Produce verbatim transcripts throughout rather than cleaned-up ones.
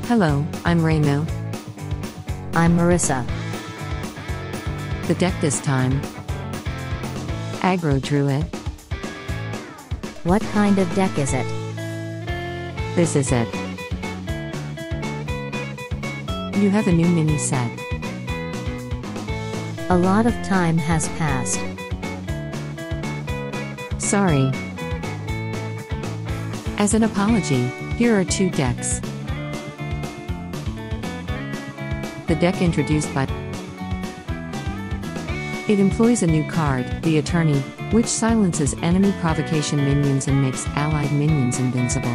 Hello, I'm Raymo. I'm Marissa. The deck this time. Aggro Druid. What kind of deck is it? This is it. You have a new mini set. A lot of time has passed. Sorry. As an apology, here are two decks. The deck introduced by It employs a new card, the Attorney, which silences enemy provocation minions and makes allied minions invincible.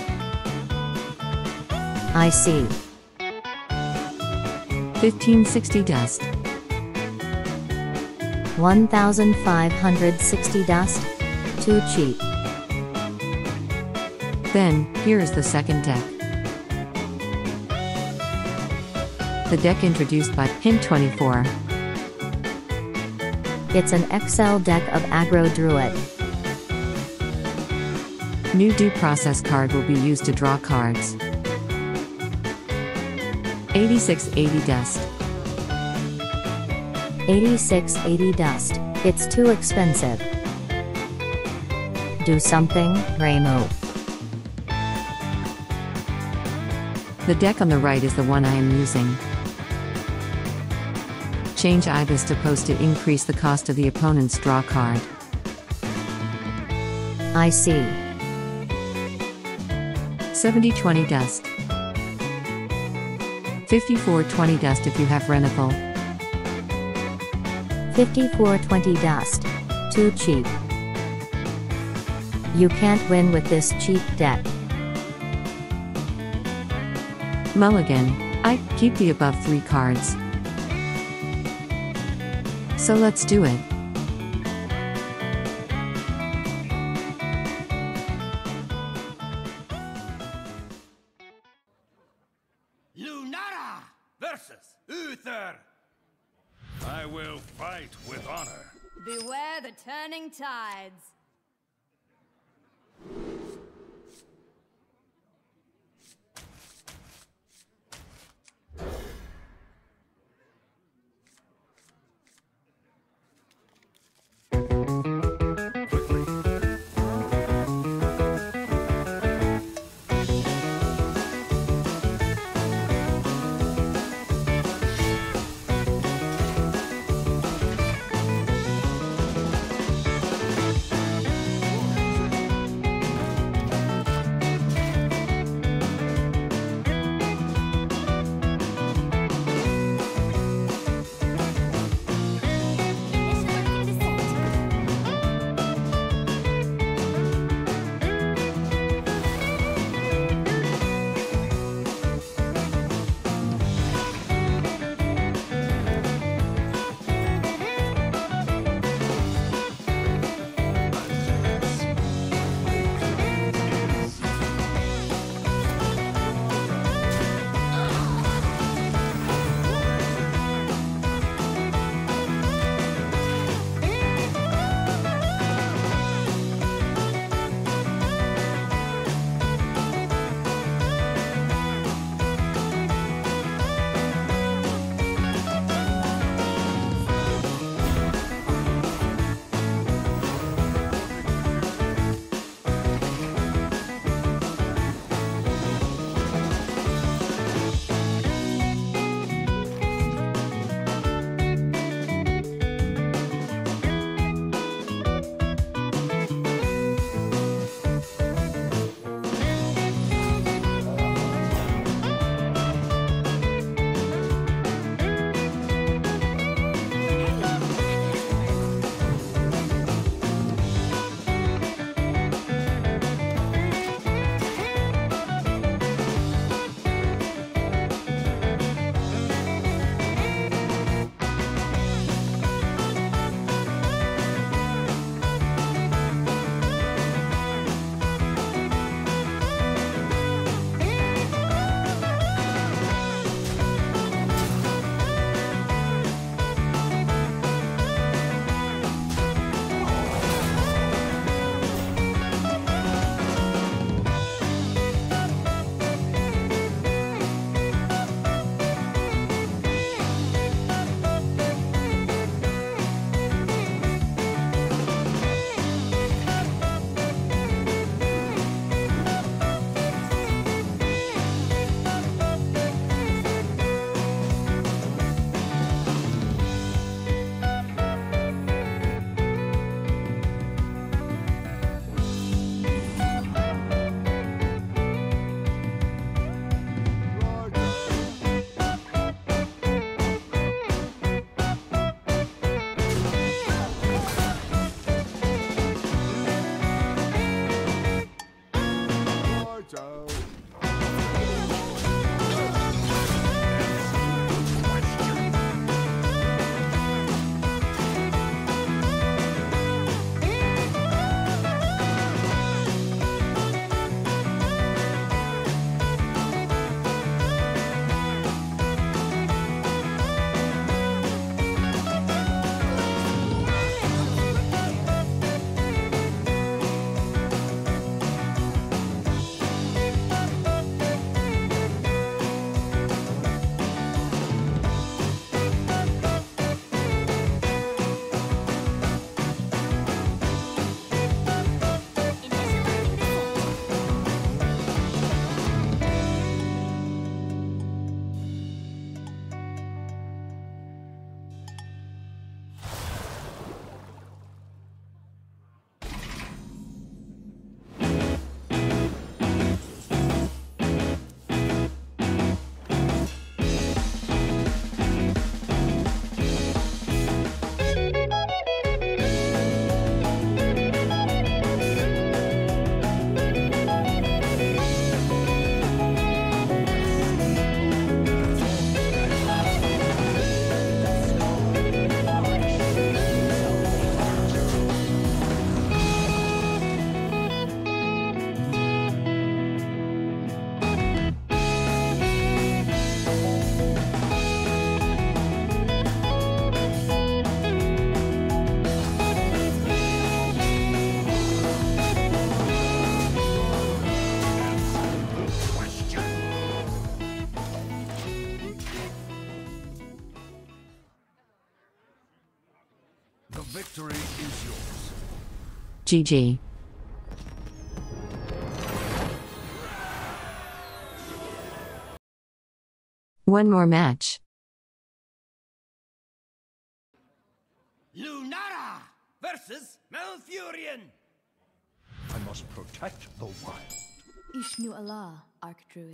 I see. fifteen sixty dust. one thousand five hundred sixty dust? Too cheap. Then, here is the second deck. The deck introduced by Hint twenty-four. It's an X L deck of Aggro Druid. New due process card will be used to draw cards. eighty-six eighty dust. eighty-six eighty dust. It's too expensive. Do something, Raymo. The deck on the right is the one I am using. Change Ibis to post to increase the cost of the opponent's draw card. I see. seventy twenty dust. fifty-four twenty dust if you have Renival. fifty-four twenty dust. Too cheap. You can't win with this cheap deck. Mulligan. I keep the above three cards. So let's do it. Lunara versus Uther. I will fight with honor. Beware the turning tides. Uther. The victory is yours. G G. One more match. Lunara versus Malfurion. I must protect the wild. Ishnu Allah, Archdruid.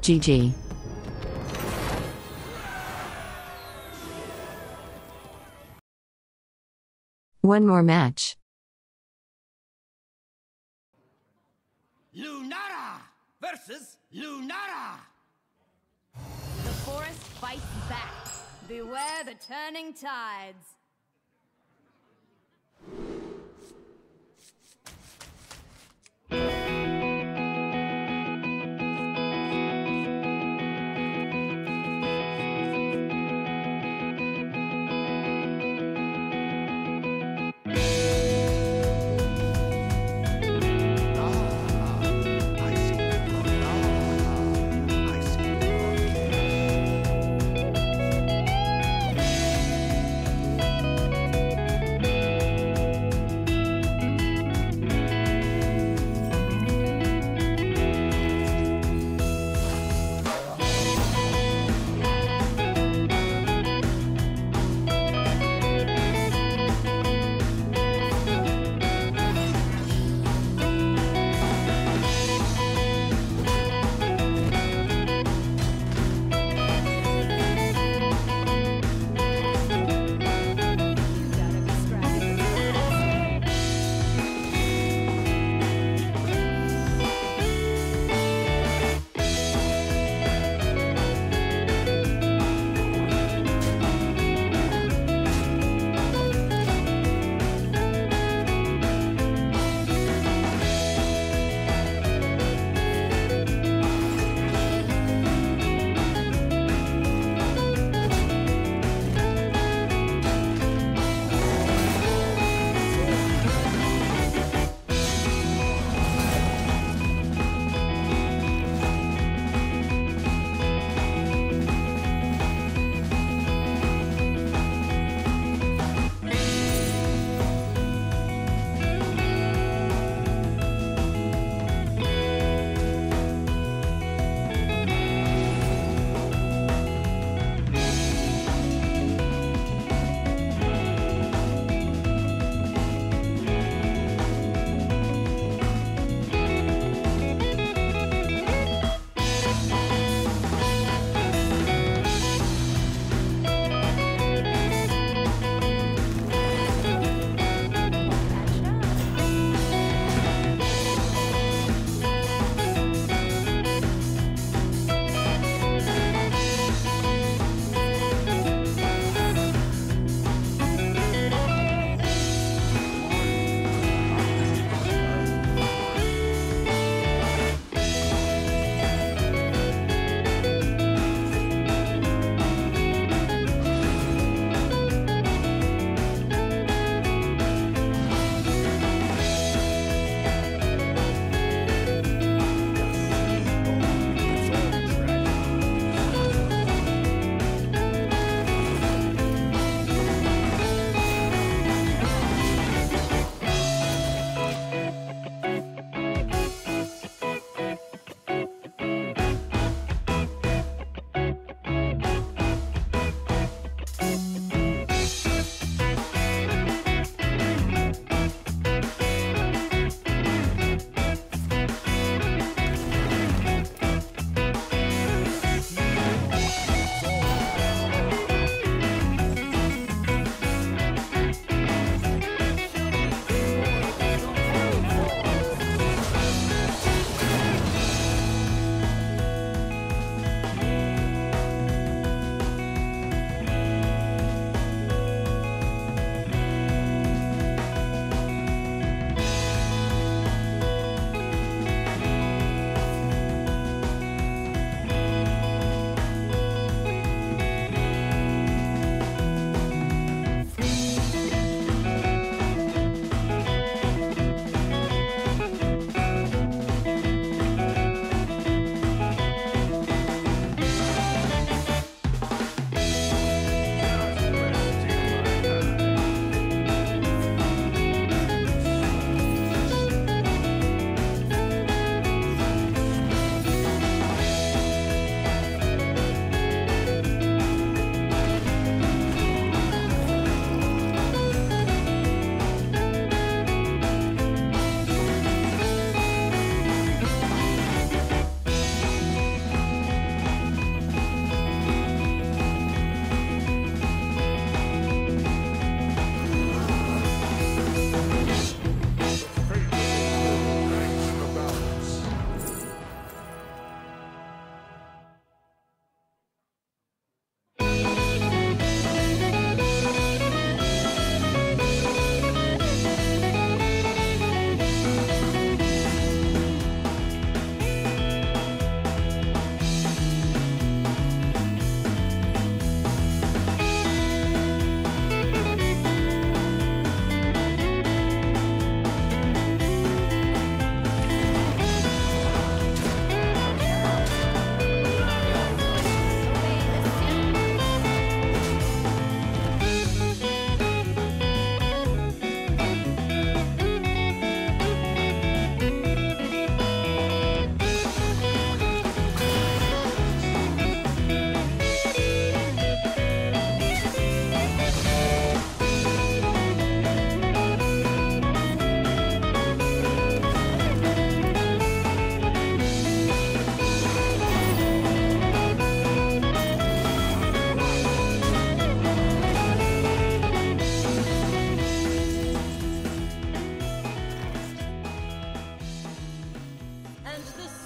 G G. One more match. Lunara versus Lunara. The forest fights back. Beware the turning tides.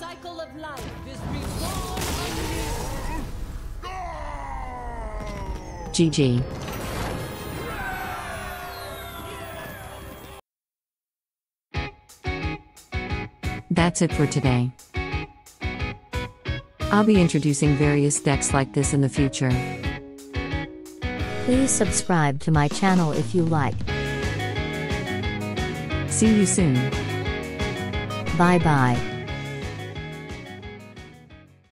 cycle of life is reborn anew. G G. That's it for today. I'll be introducing various decks like this in the future. Please subscribe to my channel if you like. See you soon. Bye bye.